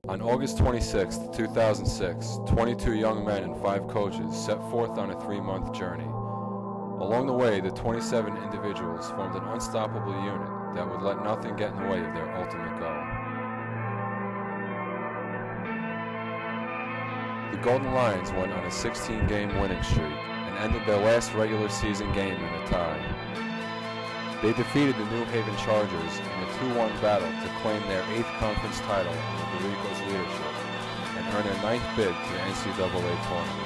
On August 26, 2006, 22 young men and 5 coaches set forth on a 3-month journey. Along the way, the 27 individuals formed an unstoppable unit that would let nothing get in the way of their ultimate goal. The Golden Lions went on a 16-game winning streak and ended their last regular season game in a tie. They defeated the New Haven Chargers in a 2-1 battle to claim their 8th conference title under DeRico's leadership and earn their 9th bid to the NCAA tournament.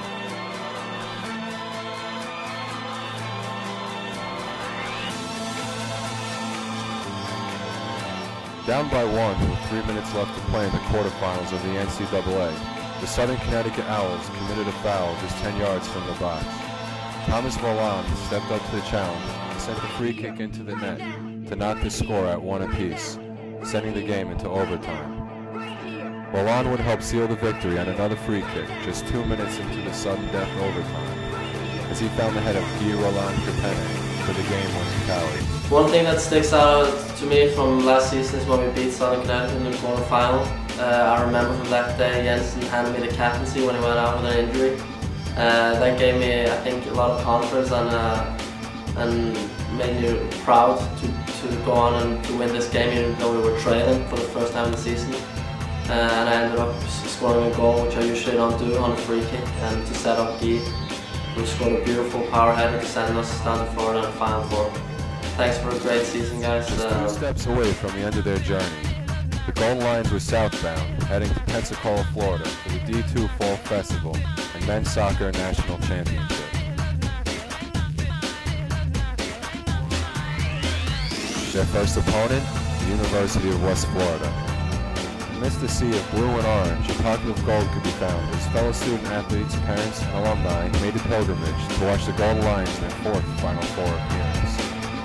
Down by 1 with 3 minutes left to play in the quarterfinals of the NCAA, the Southern Connecticut Owls committed a foul just 10 yards from the box. Thomas Volan stepped up to the challenge and sent the free kick into the net to knock the score at 1 apiece, sending the game into overtime. Volan would help seal the victory on another free kick just 2 minutes into the sudden death overtime, as he found the head of Guy Roland Capene for the game-winning tally. One thing that sticks out to me from last season is when we beat Southern Connecticut in the quarterfinal. I remember from that day Jensen handed me the captaincy when he went out with an injury. That gave me, I think, a lot of confidence and made me proud to go on and to win this game even though we were trailing for the first time in the season. And I ended up scoring a goal, which I usually don't do, on a free kick, and to set up Guy, who scored a beautiful power header to send us down to Florida in the Final Four. Thanks for a great season, guys. Just 2 steps away from the end of their journey, the Golden Lions were southbound, heading to Pensacola, Florida for the D2 Fall Festival and Men's Soccer National Championship. Their first opponent, the University of West Florida. Amidst the sea of blue and orange, a pocket of gold could be found as fellow student athletes, parents, and alumni made a pilgrimage to watch the Golden Lions in their 4th Final Four appearance.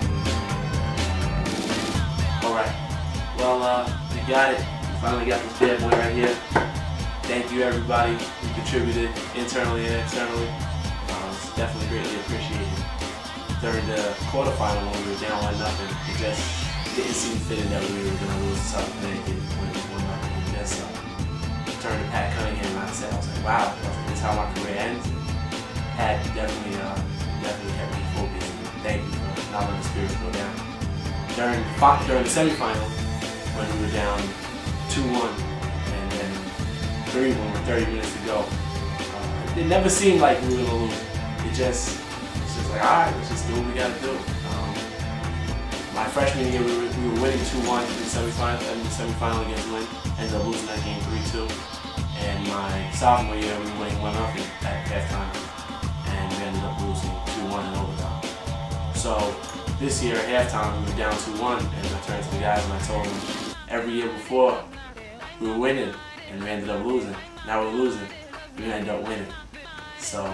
Alright, well, we got it. We finally got this bad boy right here. Thank you everybody who contributed internally and externally. It's definitely greatly appreciated. During the quarterfinal when we were down 1-0, it just didn't seem fitting that we were going to lose to Southern Connecticut when it was 1-0. We just turned to Pat Cunningham and I said, wow, this is how my career ends. Pat definitely kept me focused. Thank you for not letting the spirits go down. During the semifinal, when we were down 2-1 and then 3-1 with 30 minutes to go, it never seemed like we were going to lose. It's just like, alright, let's just do what we got to do. My freshman year, we were winning 2-1 in the semifinal against Lynn, ended up losing that game 3-2. And my sophomore year, we were winning 1-0 at halftime, and we ended up losing 2-1 in overtime. So this year at halftime, we were down 2-1, and I turned to the guys and I told them, every year before, we were winning, and we ended up losing. Now we're losing, we ended up winning. So,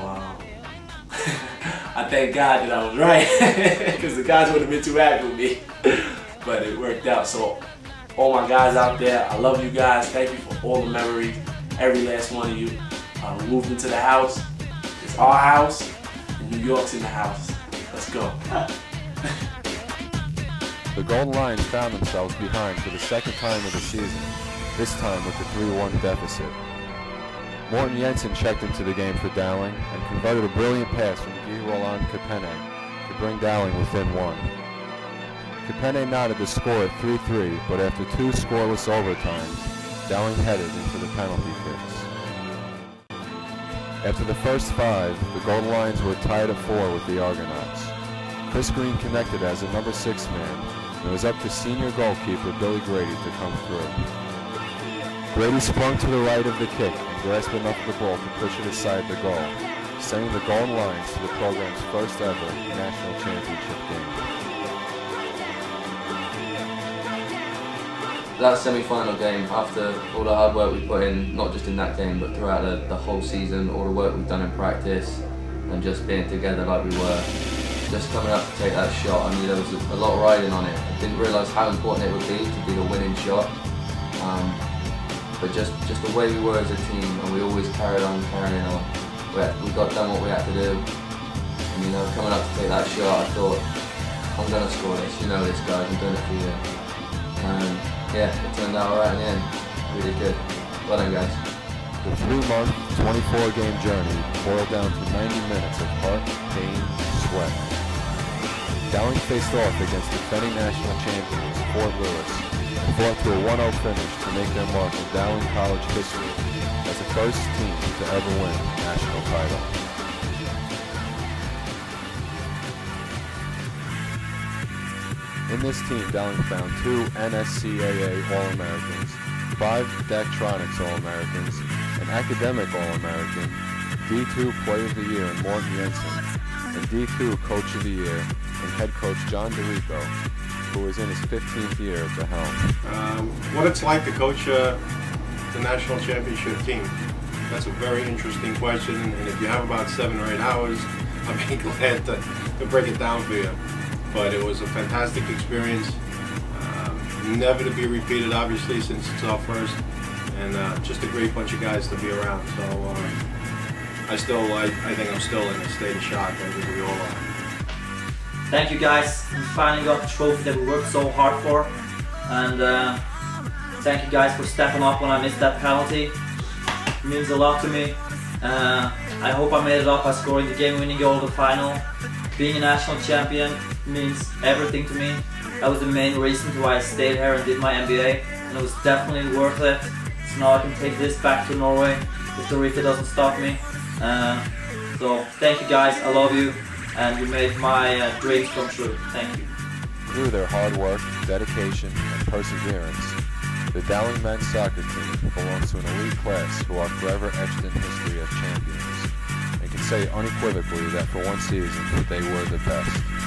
I thank God that I was right, because the guys would have been too happy with me, but it worked out. So all my guys out there, I love you guys. Thank you for all the memories, every last one of you. We moved into the house. It's our house, and New York's in the house. Let's go. The Golden Lions found themselves behind for the 2nd time of the season, this time with a 3-1 deficit. Morten Jensen checked into the game for Dowling and converted a brilliant pass from Guy Roland Capene to bring Dowling within 1. Capene knotted the score at 3-3, but after 2 scoreless overtimes, Dowling headed into the penalty kicks. After the first 5, the Golden Lions were tied at 4 with the Argonauts. Chris Green connected as a number 6 man, and it was up to senior goalkeeper Billy Grady to come through. Grady sprung to the right of the kick and grasped enough of the ball to push it aside the goal, sending the Golden Lions to the program's first ever national championship game. That semi-final game, after all the hard work we put in, not just in that game, but throughout the whole season, all the work we've done in practice, and just being together like we were, just coming up to take that shot, I mean, there was a lot riding on it. I didn't realise how important it would be to be the winning shot. But just the way we were as a team, and we always carrying on. We got done what we had to do. And you know, coming up to take that shot, I thought, I'm going to score this. You know this, guys. I'm doing it for you. And yeah, it turned out alright in the end. Really good. Well done, guys. The 3-month, 24-game journey boiled down to 90 minutes of heart, pain, sweat. Dowling faced off against defending national champions Fort Lewis and fought to a 1-0 finish to make their mark in Dowling College history as the first team to ever win a national title. In this team, Dowling found 2 NSCAA All-Americans, 5 Daktronics All-Americans, an Academic All-American, D2 Player of the Year in Morton Jensen, and D2 Coach of the Year and head coach John DeRico, who is in his 15th year at the helm. What it's like to coach the national championship team? That's a very interesting question, and if you have about 7 or 8 hours, I'd be glad to break it down for you. But it was a fantastic experience, never to be repeated obviously since it's our first, and just a great bunch of guys to be around. So I think I'm still in a state of shock, as we all are. Thank you guys, we finally got the trophy that we worked so hard for, and thank you guys for stepping up when I missed that penalty. It means a lot to me. I hope I made it up by scoring the game-winning goal in the final. Being a national champion means everything to me. That was the main reason why I stayed here and did my MBA, and it was definitely worth it. So now I can take this back to Norway if DeRico doesn't stop me. So thank you guys, I love you, and you made my dreams come true. Thank you. Through their hard work, dedication, and perseverance, the Dowling men's soccer team belongs to an elite class who are forever etched in history as champions, and can say unequivocally that for one season they were the best.